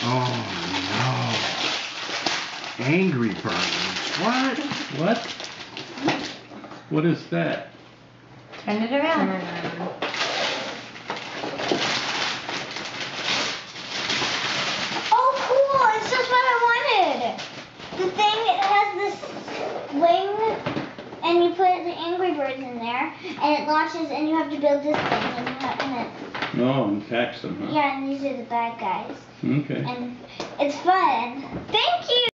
Oh no. Angry Birds. What? What? What is that? Turn it around. Turn it around. Oh, cool! It's just what I wanted. The thing has this wing, and you put the Angry Birds in there, and it launches, and you have to build this thing, and it. No, and tax them, huh? Yeah, and these are the bad guys. Okay. And it's fun. Thank you.